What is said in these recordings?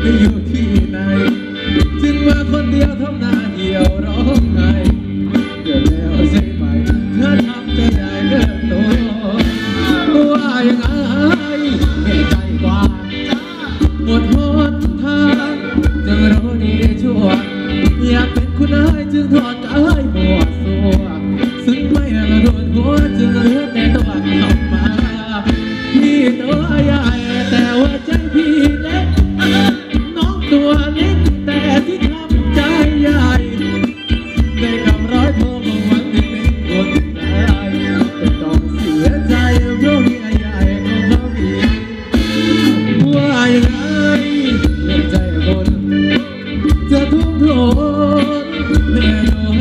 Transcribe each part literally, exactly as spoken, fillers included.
อยู่ที่ไหนจึงมาคนเดียวทำหน้าเหี่ยวร้องไห้เกิดแล้วใช่ไหมเธอทำใจได้เกินตัวว่ายังไงเหตุใจกว่าหมดหนทางจึงรู้ดีชั่วอยากเป็นคุณนายจึงถอดกายบวชสัวซึ่งไม่ละทนหัวจึงเลือดในตัวกลับมาพี่ตัวใหญ่แต่ว่าใจพี่เล็กน้องตัวเล็กแต่ที่ทำใจใหญ่ได้คำร้อยโทรมาวันที่เป็นคนได้แต่ต้องเสียใจเพราะเมียใหญ่ของเขาดีว่ายังไงเลือดใจคนจะทุ่มโทนแน่นอน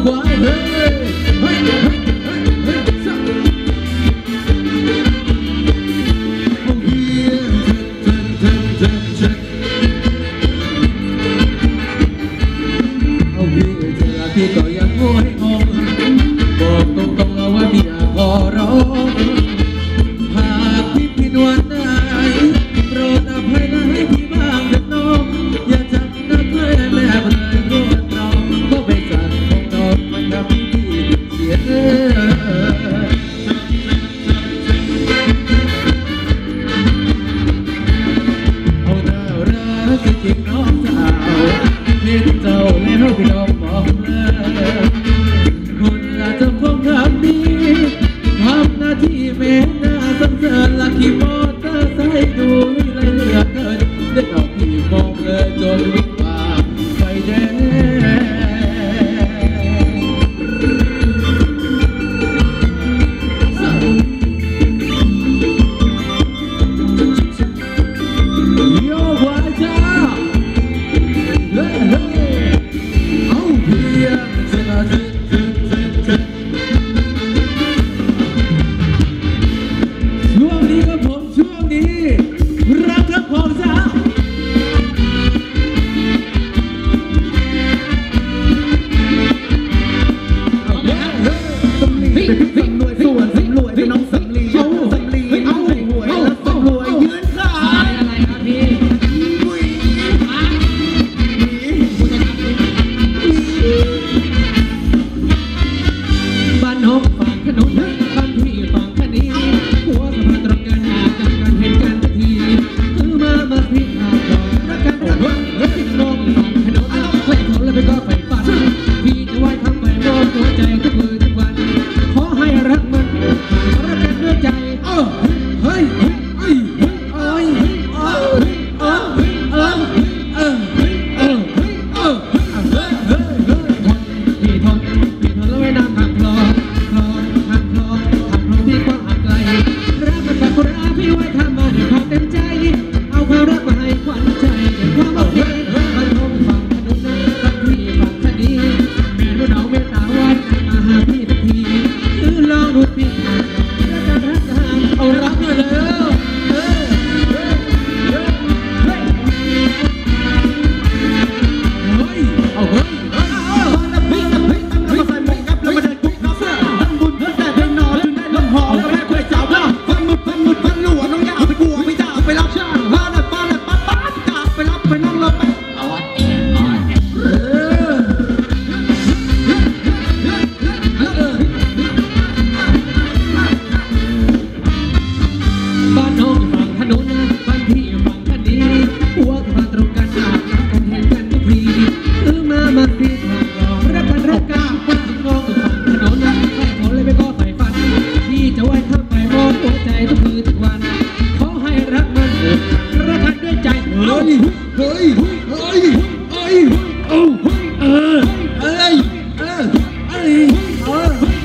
กว่าเฮ้ยเฮ้ยเฮ้ยเฮ้ยเฮ้ยสักเอาเพียงเถิดเถิดเถิดเถิดเอาเพียงเถิดพี่ก็ยังโง่ให้งงบอกตรงๆเอาว่าพี่อยากขอร้องหากพี่ผิดวันไหนโปรดอภัยและให้พี่บ้างเถิดน้องอย่าทำนักให้แม่เพื่อนรวดเราก็ไปสั่นของน้องมันทำให้พี่เสียเนื้อเอาหน้ารักจริงๆน้องสาวเห็นเจ้าแล้วพี่น้องบอกเลยคุณอาจจะพงทำดีทำหน้าที่แม่หน้าสงสารลักขี่มอเตอร์ไซค์ดูวิไลเหลือเกินได้เอาพี่มองเลยจนลุกป่าไฟแดงโยกว่าจ้าเฮ้ยเฮ้ยเอาเพียงเส้นเส้นเส้นเส้นเส้นช่วงนี้ครับผมช่วงนี้รักทั้งของสาวสำลีเป็นพี่สำรวยส่วนสำรวยเป็นน้องสำลีเอาสำลีเอาหวยแล้วสำรวยยืนขายอะไรครับพี่บุยบ้านน้องฝั่งขนุนบ้านพี่ฝั่งขนี้หัวสะพานตรงกันหากันกันเห็นกันทีคือมามาพี่หาดอกรักกันรักกันแล้วพี่น้องฝั่งขนุนใครเขาแล้วไปก็ไปฝันพี่จะไหว้ทำไปมองหัวใจทุกมือทุกวันขอให้รักมันรักกันด้วยใจเออเฮ้ยเฮ้ยเฮ้ยเฮ้ยเฮ้ยเออเออเออเออเออเออเออเฮ้ยเฮ้ยทนพี่ทนพี่ทนแล้วไว้น้ำทางคลองคลองทางคลองทางคลองที่กว้างห่างไกลรักมันแบบคนรักพี่ไว้ทำมาด้วยความเต็มใจเอาความรักมาให้ขวัญใจด้วยความบอกดีบ้านน้องฝั่งถนนนั้นบ้านพี่ฝั่งคดีแม่รู้น้องเมตตาวันมาหาพี่ทันทีคือลองดูพี่รักกันรักกันเอารักมาแล้วเฮ้ยเฮ้ยเฮ้ยเฮ้ยเอาเฮ้ยเอาแล้วพี่แล้วพี่แล้วมาใส่หมวกกับแล้วมาเดินกุ๊กกับทำบุญเพื่อแต่เดินนอนจนได้ลมหอมกับแม่คุยสาวบ้าฟันมุดฟันมุดฟันหลวงน้องยาวไปกลัวไม่จ้าไปรับช่างบ้านบ้านบ้านบ้านจ้าไปรับไปนั่งรถไปเอาเอ็นเอาเอ็นเออบ้านน้องฝั่งถนนบ้านพี่ฝั่งคดีหัวสะพานตรงกันหากันเห็นกันทุกทีคือมามาพี่ทางรองรักกันรักกันบ้านน้องฝั่งถนนใครขอเลยไม่ก็ใฝ่ฝันพี่จะไหว้ข้ามไปมองหัวใจทุกคืนทุกวันขอให้รักมันรักกันด้วยใจเฮ้ยเฮ้ยเฮ้ยเฮ้ยเอ้าเออเอ้ยเออเอ้ยเออ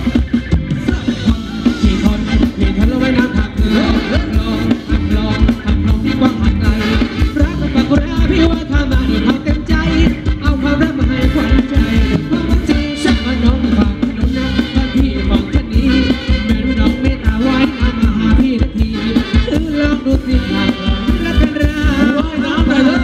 พี่ทนพี่ทนแล้วไว้น้ำทางเธอลองทำลองทำลองที่กว้างห่างไกลรักกับปากคนรักพี่ว่าทำมาด้วยความเต็มใจเอาความรักมาให้ขวัญใจด้วยความรักจริงฉันมาน้องฝั่งถนนนะบ้านพี่ฝั่งคดีแม่รู้น้องเมตตาไว้มามาหาพี่ทันทีคือลองดูสิหากรักกันรักว่ายน้ำไปเลย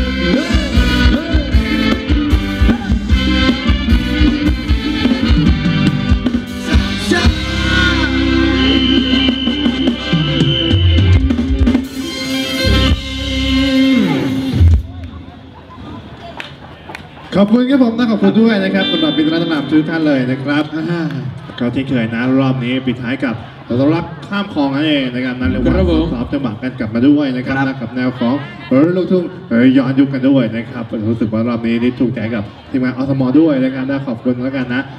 ขอบคุณครับผมนะขอบคุณด้วยนะครับสำหรับบินรัตนามทุกท่านเลยนะครับก็ที่เคยนะรอบนี้ปิดท้ายกับเรารักข้ามคลองนั่นเองนะครับนั้นเรียกว่าสอบจังหวะกันกลับมาด้วยนะครับนะกับแนวของลูกทุ่งย้อนยุคกันด้วยนะครับรู้สึกว่ารอบนี้ได้ถูกใจกับทีมงานอสมด้วยนะครับนะขอบคุณแล้วกันนะ